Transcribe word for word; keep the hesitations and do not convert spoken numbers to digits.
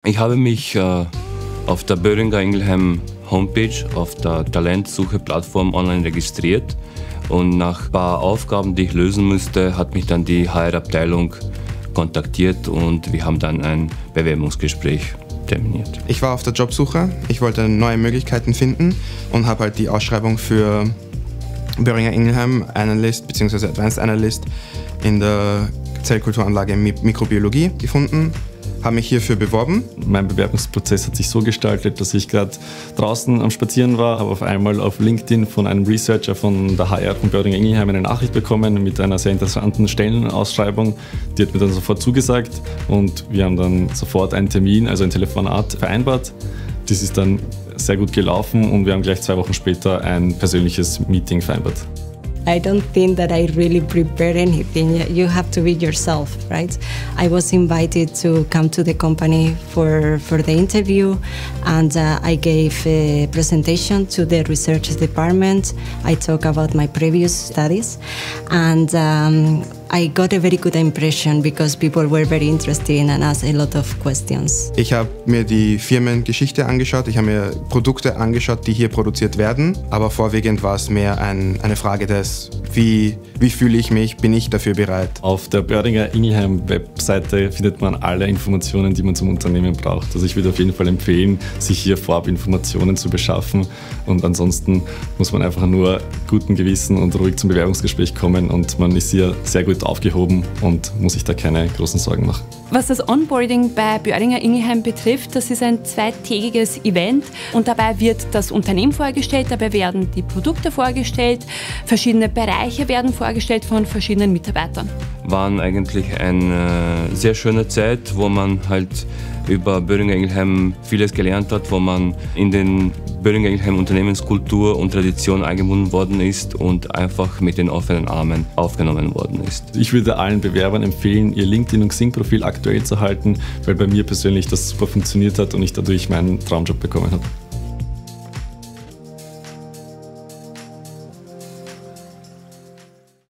Ich habe mich äh, auf der Boehringer Ingelheim Homepage, auf der Talentsuche-Plattform online registriert und nach ein paar Aufgaben, die ich lösen musste, hat mich dann die H R-Abteilung kontaktiert und wir haben dann ein Bewerbungsgespräch terminiert. Ich war auf der Jobsuche, ich wollte neue Möglichkeiten finden und habe halt die Ausschreibung für Boehringer Ingelheim Analyst bzw. Advanced Analyst in der Zellkulturanlage Mikrobiologie gefunden. Habe mich hierfür beworben. Mein Bewerbungsprozess hat sich so gestaltet, dass ich gerade draußen am Spazieren war, habe auf einmal auf LinkedIn von einem Researcher von der H R von Boehringer Ingelheim eine Nachricht bekommen mit einer sehr interessanten Stellenausschreibung. Die hat mir dann sofort zugesagt und wir haben dann sofort einen Termin, also ein Telefonat vereinbart. Das ist dann sehr gut gelaufen und wir haben gleich zwei Wochen später ein persönliches Meeting vereinbart. I don't think that I really prepared anything. You have to be yourself, right? I was invited to come to the company for, for the interview, and uh, I gave a presentation to the research department. I talked about my previous studies, and um, I got a very good impression because people were very interested and asked a lot of questions. Ich habe mir die Firmengeschichte angeschaut, ich habe mir Produkte angeschaut, die hier produziert werden, aber vorwiegend war es mehr ein, eine Frage des, wie, wie fühle ich mich, bin ich dafür bereit? Auf der Boehringer Ingelheim Webseite findet man alle Informationen, die man zum Unternehmen braucht. Also ich würde auf jeden Fall empfehlen, sich hier vorab Informationen zu beschaffen und ansonsten muss man einfach nur guten Gewissen und ruhig zum Bewerbungsgespräch kommen und man ist hier sehr gut aufgehoben und muss sich da keine großen Sorgen machen. Was das Onboarding bei Boehringer Ingelheim betrifft, das ist ein zweitägiges Event und dabei wird das Unternehmen vorgestellt, dabei werden die Produkte vorgestellt, verschiedene Bereiche werden vorgestellt von verschiedenen Mitarbeitern. War eigentlich eine sehr schöne Zeit, wo man halt über Boehringer Ingelheim vieles gelernt hat, wo man in den Boehringer Ingelheim Unternehmenskultur und Tradition eingebunden worden ist und einfach mit den offenen Armen aufgenommen worden ist. Ich würde allen Bewerbern empfehlen, ihr LinkedIn- und Xing-Profil aktuell zu halten, weil bei mir persönlich das super funktioniert hat und ich dadurch meinen Traumjob bekommen habe.